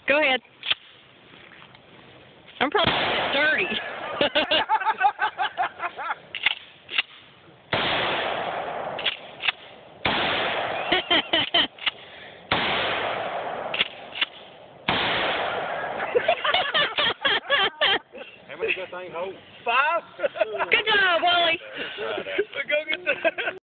Go ahead. I'm probably gonna get dirty. How many does that thing hold? 5? Good job, Wally.